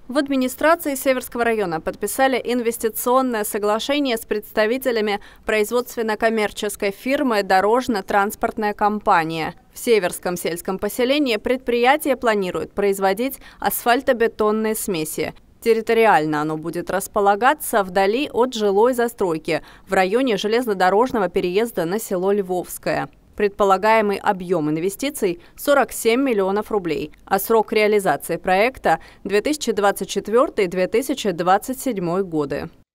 В администрации Северского района подписали инвестиционное соглашение с представителями производственно-коммерческой фирмы «Дорожно-транспортная компания». В Северском сельском поселении предприятие планирует производить асфальтобетонные смеси. Территориально оно будет располагаться вдали от жилой застройки, в районе железнодорожного переезда на село Львовское. Предполагаемый объем инвестиций – 47 миллионов рублей, а срок реализации проекта – 2024-2027 годы.